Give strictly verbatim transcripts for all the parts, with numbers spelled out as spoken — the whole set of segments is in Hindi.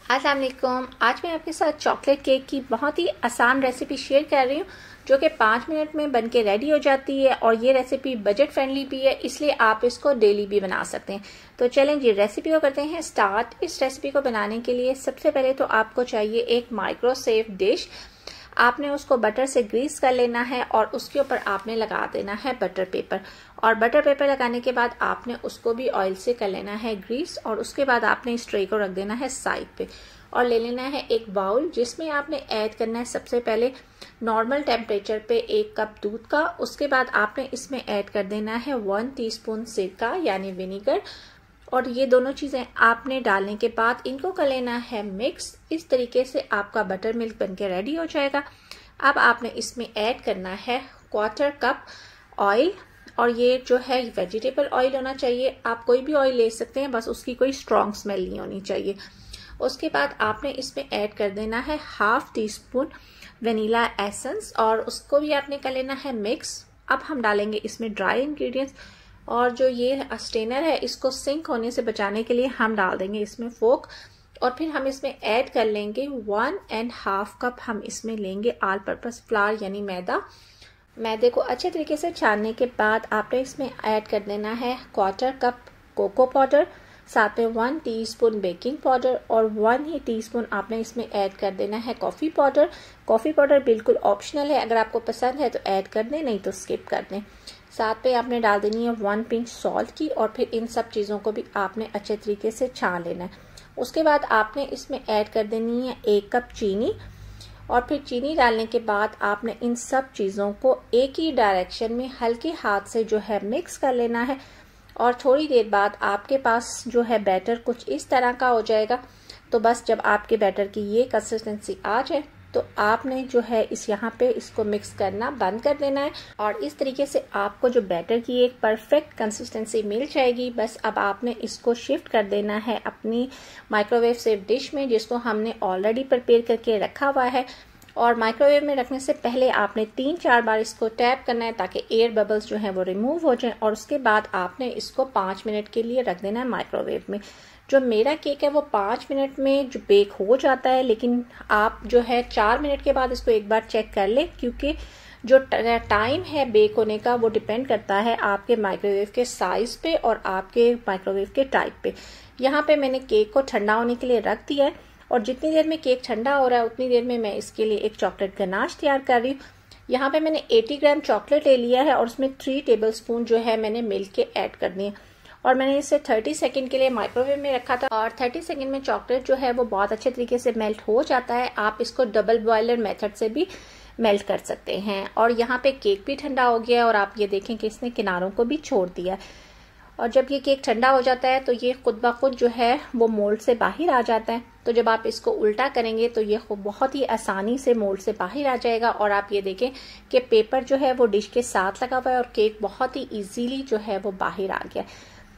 अस्सलाम वालेकुम। आज मैं आपके साथ चॉकलेट केक की बहुत ही आसान रेसिपी शेयर कर रही हूँ जो कि पाँच मिनट में बनके रेडी हो जाती है और ये रेसिपी बजट फ्रेंडली भी है, इसलिए आप इसको डेली भी बना सकते हैं। तो चलें जी रेसिपी को करते हैं स्टार्ट। इस रेसिपी को बनाने के लिए सबसे पहले तो आपको चाहिए एक माइक्रो सेफ डिश। आपने उसको बटर से ग्रीस कर लेना है और उसके ऊपर आपने लगा देना है बटर पेपर, और बटर पेपर लगाने के बाद आपने उसको भी ऑयल से कर लेना है ग्रीस, और उसके बाद आपने इस ट्रे को रख देना है साइड पे और ले लेना है एक बाउल जिसमें आपने ऐड करना है सबसे पहले नॉर्मल टेम्परेचर पे एक कप दूध का। उसके बाद आपने इसमें ऐड कर देना है वन टीस्पून सिरका यानी विनीगर, और ये दोनों चीज़ें आपने डालने के बाद इनको कर लेना है मिक्स। इस तरीके से आपका बटर मिल्क बनके रेडी हो जाएगा। अब आपने इसमें ऐड करना है क्वार्टर कप ऑयल, और ये जो है वेजिटेबल ऑयल होना चाहिए। आप कोई भी ऑयल ले सकते हैं, बस उसकी कोई स्ट्रॉन्ग स्मेल नहीं होनी चाहिए। उसके बाद आपने इसमें ऐड कर देना है half teaspoon vanilla essence, और उसको भी आपने कर लेना है मिक्स। अब हम डालेंगे इसमें ड्राई इंग्रेडिएंट्स, और जो ये स्टेनर है इसको सिंक होने से बचाने के लिए हम डाल देंगे इसमें फोक, और फिर हम इसमें ऐड कर लेंगे वन एंड हाफ कप हम इसमें लेंगे ऑल पर्पस फ्लावर यानी मैदा। मैदे को अच्छे तरीके से छानने के बाद आपने इसमें ऐड कर देना है क्वार्टर कप कोको पाउडर, साथ में वन टीस्पून बेकिंग पाउडर और वन ही टीस्पून आपने इसमें ऐड कर देना है कॉफ़ी पाउडर। कॉफ़ी पाउडर बिल्कुल ऑप्शनल है, अगर आपको पसंद है तो ऐड कर दें, नहीं तो स्किप कर दें। साथ पे आपने डाल देनी है वन पिंच सॉल्ट की, और फिर इन सब चीज़ों को भी आपने अच्छे तरीके से छान लेना है। उसके बाद आपने इसमें ऐड कर देनी है एक कप चीनी, और फिर चीनी डालने के बाद आपने इन सब चीज़ों को एक ही डायरेक्शन में हल्के हाथ से जो है मिक्स कर लेना है, और थोड़ी देर बाद आपके पास जो है बैटर कुछ इस तरह का हो जाएगा। तो बस जब आपके बैटर की ये कंसिस्टेंसी आ जाए तो आपने जो है इस यहाँ पे इसको मिक्स करना बंद कर देना है, और इस तरीके से आपको जो बैटर की एक परफेक्ट कंसिस्टेंसी मिल जाएगी। बस अब आपने इसको शिफ्ट कर देना है अपनी माइक्रोवेव सेफ डिश में, जिसको हमने ऑलरेडी प्रिपेयर करके रखा हुआ है। और माइक्रोवेव में रखने से पहले आपने तीन चार बार इसको टैप करना है ताकि एयर बबल्स जो है वो रिमूव हो जाए, और उसके बाद आपने इसको पाँच मिनट के लिए रख देना है माइक्रोवेव में। जो मेरा केक है वो पाँच मिनट में जो बेक हो जाता है, लेकिन आप जो है चार मिनट के बाद इसको एक बार चेक कर लें, क्योंकि जो टाइम है बेक होने का वो डिपेंड करता है आपके माइक्रोवेव के साइज पे और आपके माइक्रोवेव के टाइप पे। यहाँ पे मैंने केक को ठंडा होने के लिए रख दिया है, और जितनी देर में केक ठंडा हो रहा है उतनी देर में मैं इसके लिए एक चॉकलेट गनाश तैयार कर रही हूँ। यहाँ पे मैंने अस्सी ग्राम चॉकलेट ले लिया है, और उसमें थ्री टेबल स्पून जो है मैंने मिल्क के ऐड करनी है, और मैंने इसे तीस सेकंड के लिए माइक्रोवेव में रखा था, और तीस सेकंड में चॉकलेट जो है वो बहुत अच्छे तरीके से मेल्ट हो जाता है। आप इसको डबल बॉयलर मेथड से भी मेल्ट कर सकते हैं। और यहाँ पे केक भी ठंडा हो गया है, और आप ये देखें कि इसने किनारों को भी छोड़ दिया है। और जब ये केक ठंडा हो जाता है तो ये खुद ब खुद जो है वो मोल्ड से बाहर आ जाता है। तो जब आप इसको उल्टा करेंगे तो ये बहुत ही आसानी से मोल्ड से बाहर आ जाएगा, और आप ये देखें कि पेपर जो है वो डिश के साथ लगा हुआ है और केक बहुत ही इजीली जो है वो बाहर आ गया।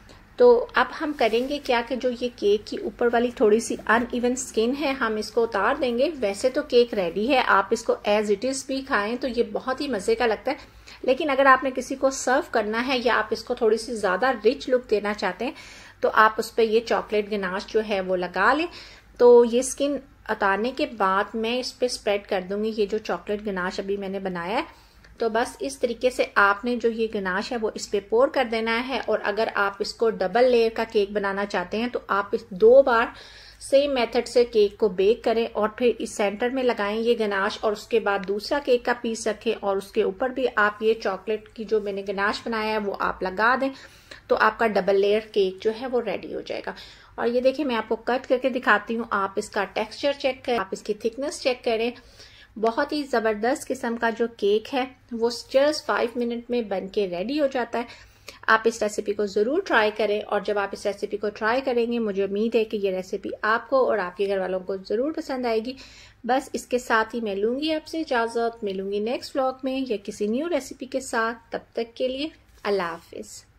तो अब हम करेंगे क्या कि जो ये केक की ऊपर वाली थोड़ी सी अनइवन स्किन है हम इसको उतार देंगे। वैसे तो केक रेडी है, आप इसको एज इट इज भी खाएं तो ये बहुत ही मजे का लगता है, लेकिन अगर आपने किसी को सर्व करना है या आप इसको थोड़ी सी ज्यादा रिच लुक देना चाहते हैं तो आप उस पर ये चॉकलेट गनाश जो है वो लगा लें। तो ये स्किन उतारने के बाद मैं इस पर स्प्रेड कर दूंगी ये जो चॉकलेट गनाश अभी मैंने बनाया है। तो बस इस तरीके से आपने जो ये गनाश है वो इस पे पोर कर देना है, और अगर आप इसको डबल लेयर का केक बनाना चाहते हैं तो आप इस दो बार सेम मेथड से केक को बेक करें, और फिर इस सेंटर में लगाएं ये गनाश, और उसके बाद दूसरा केक का पीस रखें और उसके ऊपर भी आप ये चॉकलेट की जो मैंने गनाश बनाया है वो आप लगा दें। तो आपका डबल लेयर केक जो है वो रेडी हो जाएगा। और ये देखिए मैं आपको कट करके दिखाती हूँ, आप इसका टेक्सचर चेक करें, आप इसकी थिकनेस चेक करें। बहुत ही ज़बरदस्त किस्म का जो केक है वो जस्ट फाइव मिनट में बन के रेडी हो जाता है। आप इस रेसिपी को ज़रूर ट्राई करें, और जब आप इस रेसिपी को ट्राई करेंगे मुझे उम्मीद है कि ये रेसिपी आपको और आपके घर वालों को ज़रूर पसंद आएगी। बस इसके साथ ही मैं लूँगी आपसे इजाज़त, मिलूँगी नेक्स्ट व्लॉग में या किसी न्यू रेसिपी के साथ। तब तक के लिए अल्लाह हाफिज़।